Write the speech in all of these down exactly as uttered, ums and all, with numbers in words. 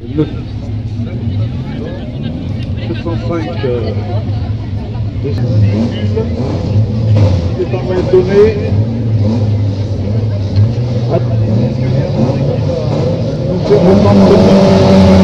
Le sept cent cinq euh, est en main donnée. Nous faire reprendre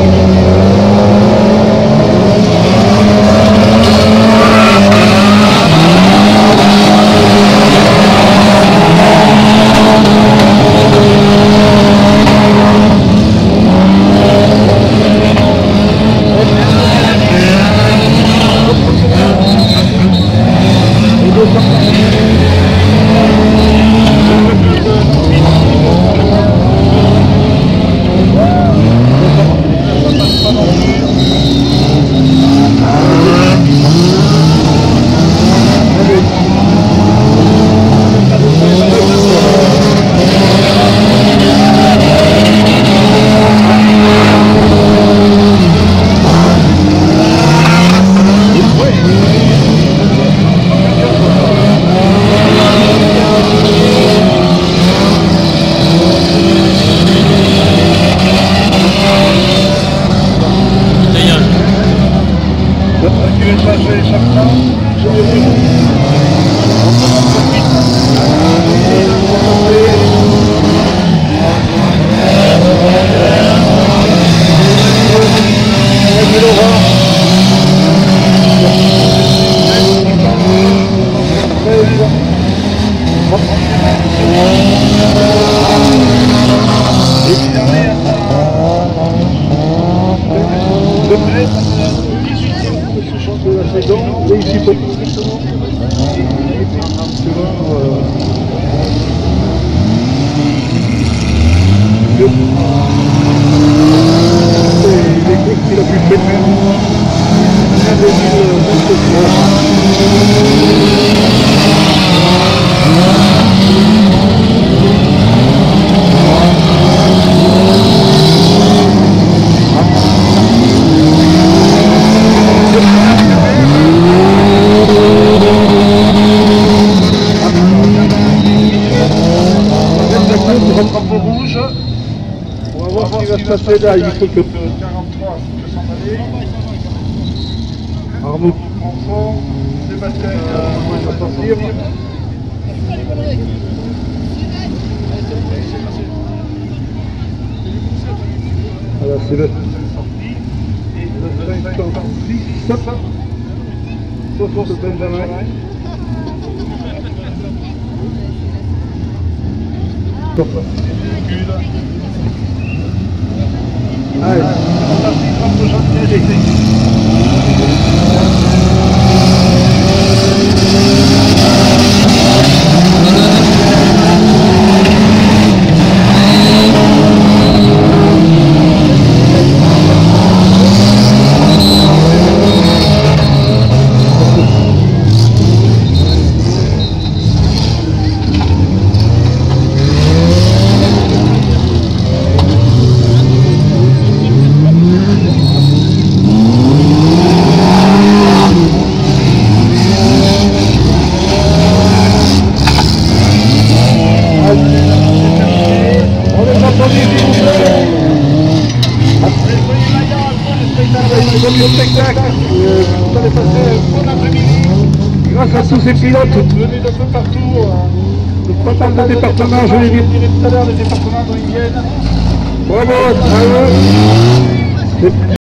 et ici pour les courses qu'il a pu faire rouge. On va voir ce qui va se passer là. Il faut que quarante-trois peut s'en aller. Arnaud prend fort. Sébastien va sortir. Voilà, Sébastien est sorti. Et le cinquante-six, soixante Benjamin. Allez, on va le spectacle, euh, vous allez passer un bon après-midi grâce à tous ces pilotes venus d'un peu partout, euh, de pas mal de départements, je l'ai dit tout à l'heure, les départements dont ils viennent. Bravo à eux.